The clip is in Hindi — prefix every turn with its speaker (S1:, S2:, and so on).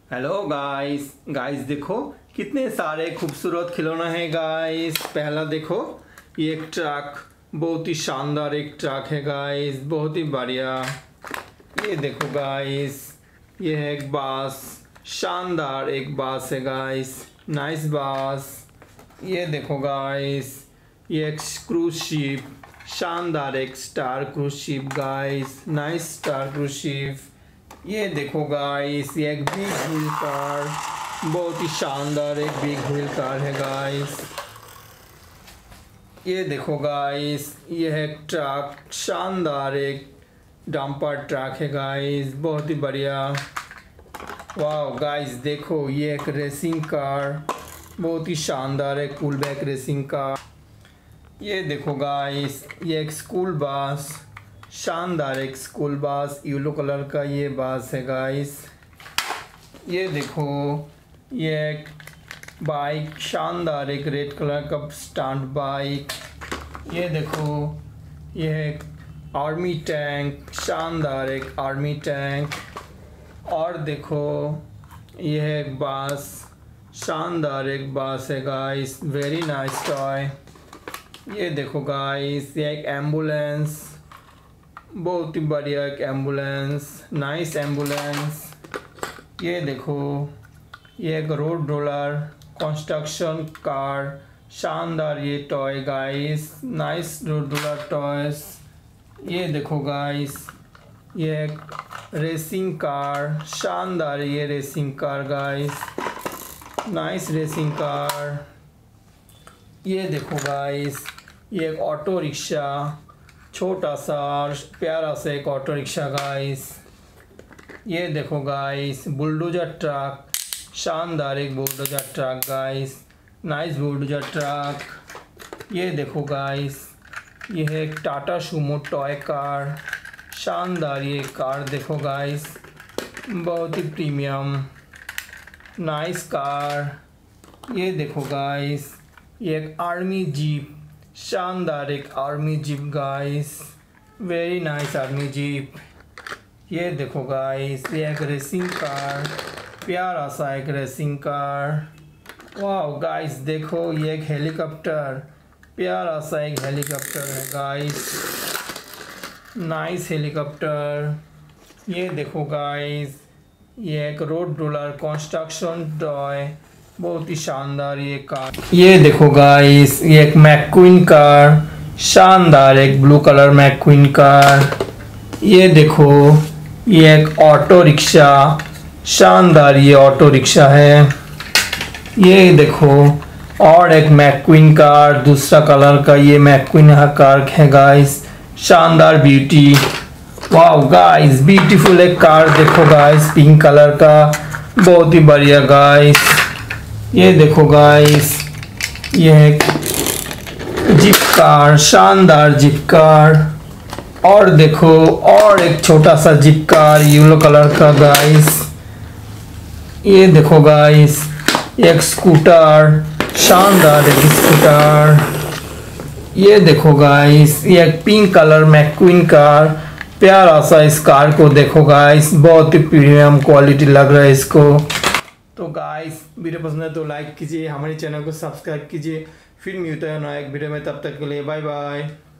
S1: हेलो गाइस गाइस देखो कितने सारे खूबसूरत खिलौना है गाइस। पहला देखो ये एक ट्रक, बहुत ही शानदार एक ट्रक है गाइस, बहुत ही बढ़िया। ये देखो गाइस ये है एक बास, शानदार एक बास है गाइस, नाइस बास। ये देखो गाइस ये एक क्रूज शिप, शानदार एक star cruise ship guys, nice star cruise ship. ये देखो गाइस ये एक बिग व्हील कार, बहुत ही शानदार एक बिग व्हील कार है गाइस। ये देखो गाइस ये है एक ट्रक, शानदार एक डंपर ट्रक है गाइस, बहुत ही बढ़िया। वाह गाइस देखो ये एक रेसिंग कार, बहुत ही शानदार एक पुल बैक रेसिंग कार। ये देखो गाइस ये एक स्कूल बस, शानदार एक स्कूल बस, येलो कलर का ये बस है गाइस। ये देखो ये एक बाइक, शानदार एक रेड कलर का स्टंट बाइक। ये देखो ये एक आर्मी टैंक, शानदार एक आर्मी टैंक। और देखो ये है एक बस, शानदार एक बस है गाइस, वेरी नाइस टॉय। ये देखो गाइस ये एक एम्बुलेंस, बहुत ही बढ़िया एक एम्बुलेंस, नाइस एम्बुलेंस। ये देखो ये एक रोड रोलर कंस्ट्रक्शन कार, शानदार ये toy guys, nice road roller toys. ये देखो गाइस ये एक रेसिंग कार, शानदार ये racing car guys, nice racing car. ये देखो गाइस ये एक ऑटो रिक्शा, छोटा सा प्यारा सा एक ऑटो रिक्शा गाइस। ये देखो गाइस बुलडोजर ट्रक, शानदार एक bulldozer truck guys, nice bulldozer truck. ये देखो गाइस ये है एक टाटा सुमो टॉय कार, शानदार ये कार देखो गाइस, बहुत ही प्रीमियम नाइस कार। ये देखो गाइस ये एक आर्मी जीप, शानदार एक army jeep guys, very nice army jeep. ये देखो गाइस ये एक रेसिंग कार, प्यारा सा एक रेसिंग कार। वाह गाइस देखो ये एक हेलीकॉप्टर, प्यारा सा एक हेलीकॉप्टर है गाइस, नाइस हेलीकॉप्टर। ये देखो गाइस ये एक रोड रोलर कंस्ट्रक्शन टॉय, बहुत ही शानदार ये कार। ये देखो गाइस ये एक मैक्वीन कार, शानदार एक ब्लू कलर मैक्वीन कार। ये देखो ये एक ऑटो रिक्शा, शानदार ये ऑटो रिक्शा है। ये देखो और एक मैक्वीन कार, दूसरा कलर का ये मैक्वीन कार है गाइस, शानदार ब्यूटी। वाह गाइस ब्यूटीफुल एक कार देखो गाइस, पिंक कलर का, बहुत ही बढ़िया गाइस। ये देखो गाइस ये है जीप कार, शानदार जीप कार। और देखो और एक छोटा सा जीप कार येलो कलर का गाइस। ये देखो गाइस एक स्कूटर, शानदार एक स्कूटर। ये देखो गाइस ये एक पिंक कलर मैक्वीन कार, प्यारा सा इस कार को देखो गाइस, बहुत ही प्रीमियम क्वालिटी लग रहा है इसको। तो गाइस वीडियो पसंद है तो लाइक कीजिए, हमारे चैनल को सब्सक्राइब कीजिए। फिर मिलते हैं नया एक वीडियो में, तब तक के लिए बाय बाय।